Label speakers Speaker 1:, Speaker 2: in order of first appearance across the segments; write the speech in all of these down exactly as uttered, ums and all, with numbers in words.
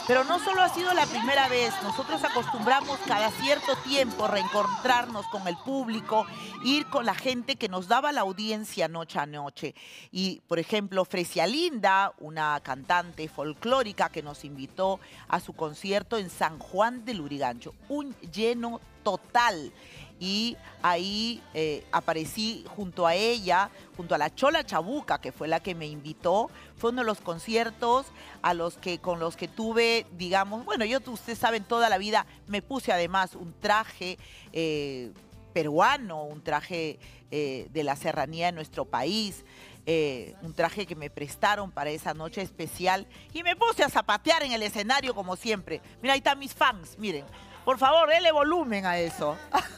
Speaker 1: Pero no solo ha sido la primera vez, nosotros acostumbramos cada cierto tiempo reencontrarnos con el público, ir con la gente que nos daba la audiencia noche a noche. Y, por ejemplo, Fresia Linda, una cantante folclórica que nos invitó a su concierto en San Juan de Lurigancho. Un lleno total. Y ahí eh, aparecí junto a ella, junto a la Chola Chabuca, que fue la que me invitó. Fue uno de los conciertos a los que, con los que tuve, digamos, bueno, yo, ustedes saben, toda la vida me puse además un traje eh, peruano, un traje eh, de la serranía de nuestro país, eh, un traje que me prestaron para esa noche especial y me puse a zapatear en el escenario como siempre. Mira, ahí están mis fans, miren. Por favor, dele volumen a eso.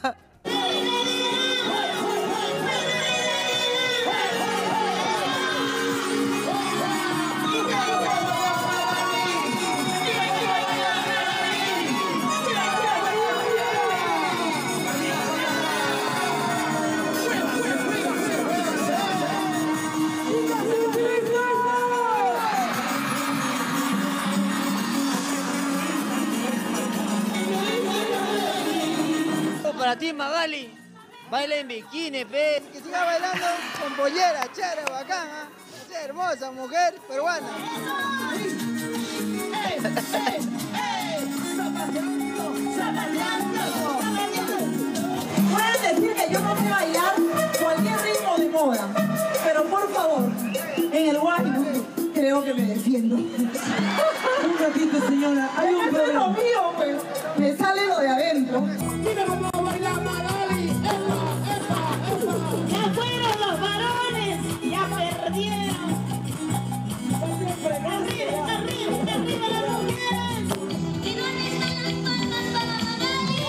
Speaker 2: Para ti, Magali, baila en bikini, pe.
Speaker 3: Que siga bailando con pollera, chévere, bacana. ¿Eh? Hermosa mujer peruana.
Speaker 4: Pueden decir que yo no sé bailar cualquier ritmo de moda, pero por favor, en el guayno creo que me defiendo. Un ratito, señora. Hay un problema mío, pues. Me sale lo de adentro.
Speaker 5: Ya fueron los varones, ya perdieron. Arriba, arriba, arriba las mujeres. Y no necesitan las palmas para Magali.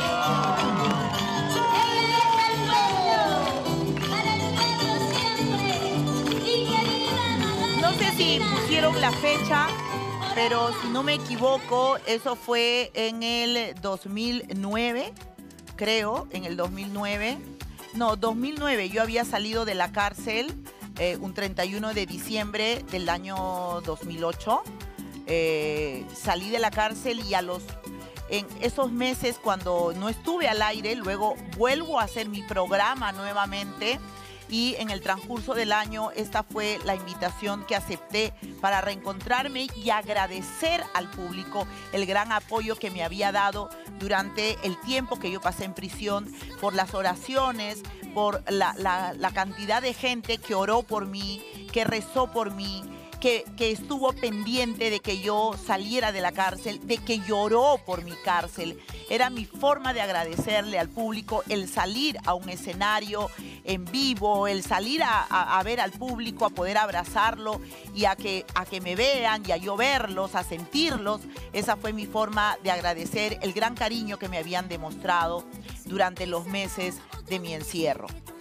Speaker 5: Ella es el pueblo, para el pueblo siempre. Y que viva Magali.
Speaker 1: No sé si pusieron la fecha, pero si no me equivoco, eso fue en el dos mil nueve, creo, en el dos mil nueve. No, dos mil nueve, yo había salido de la cárcel eh, un treinta y uno de diciembre del año dos mil ocho. Eh, salí de la cárcel y a los, en esos meses cuando no estuve al aire, luego vuelvo a hacer mi programa nuevamente. Y en el transcurso del año, esta fue la invitación que acepté para reencontrarme y agradecer al público el gran apoyo que me había dado durante el tiempo que yo pasé en prisión, por las oraciones, por la, la, la cantidad de gente que oró por mí, que rezó por mí, que, que estuvo pendiente de que yo saliera de la cárcel, de que lloró por mi cárcel. Era mi forma de agradecerle al público el salir a un escenario en vivo, el salir a, a, a ver al público, a poder abrazarlo y a que, a que me vean y a yo verlos, a sentirlos. Esa fue mi forma de agradecer el gran cariño que me habían demostrado durante los meses de mi encierro.